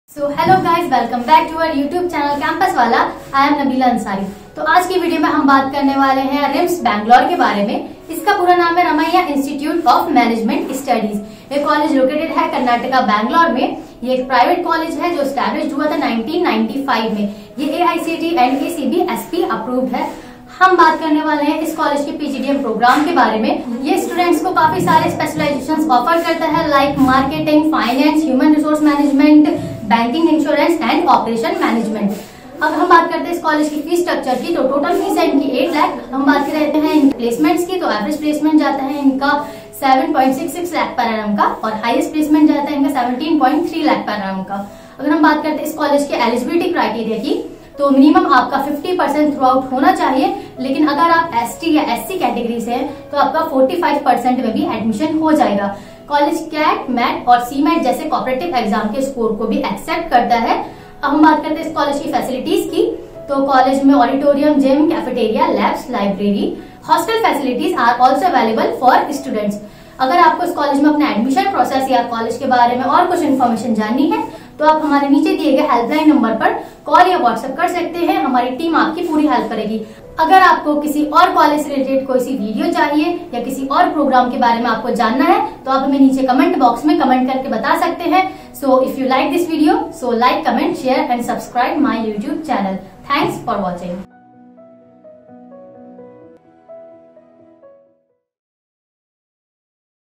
So hello guys, welcome back to our YouTube channel campus वाला। I am Nabila Ansari. तो आज की वीडियो में हम बात करने वाले हैं रिम्स बैंगलोर के बारे में। इसका पूरा नाम है Ramaiah Institute of Management Studies. ये कॉलेज लोकेटेड है कर्नाटका बैंगलोर में। ये एक प्राइवेट कॉलेज है जो स्टैब्लिश हुआ था 1995 में। ये AICTE एंड ACBSP अप्रूव्ड है। हम बात करने वाले हैं इस कॉलेज के PGDM प्रोग्राम के बारे में। ये स्टूडेंट्स को काफी सारे स्पेशलाइजेशंस ऑफर करता है, like marketing, finance, human resource management, banking, insurance and operation management. अब हम बात करते हैं इस कॉलेज की फीस स्ट्रक्चर की। तो टोटल फीस है इनकी 8 लाख। हम बात करते हैं प्लेसमेंट्स की, तो एवरेज प्लेसमेंट जाता है इनका 7.66 लाख पर एनम का और हाईएस्ट प्लेसमेंट जाता है इनका 17.3 लाख पर एनम का। अगर हम बात करते हैं इस कॉलेज के एलिजिबिलिटी क्राइटेरिया की, तो मिनिमम आपका 50% थ्रू आउट होना चाहिए, लेकिन अगर आप ST या SC कैटेगरी से हैं तो आपका 45% में भी एडमिशन हो जाएगा। कॉलेज कैट, मैट और CMAT जैसे कॉपरेटिव एग्जाम के स्कोर को भी एक्सेप्ट करता है। अब हम बात करते हैं इस कॉलेज की फैसिलिटीज की। तो कॉलेज में auditorium, gym, cafeteria, labs, library, hostel facilities are also available for students. अगर आपको इस कॉलेज में अपना एडमिशन प्रोसेस या कॉलेज के बारे में और कुछ इन्फॉर्मेशन जाननी है तो आप हमारे नीचे दिए गए हेल्पलाइन नंबर पर कॉल या व्हाट्सएप कर सकते हैं। हमारी टीम आपकी पूरी हेल्प करेगी। अगर आपको किसी और कॉलेज से रिलेटेड कोई सी वीडियो चाहिए या किसी और प्रोग्राम के बारे में आपको जानना है तो आप हमें नीचे कमेंट बॉक्स में कमेंट करके बता सकते हैं। So if you like this video, so like, comment, share and subscribe my YouTube channel. Thanks for watching.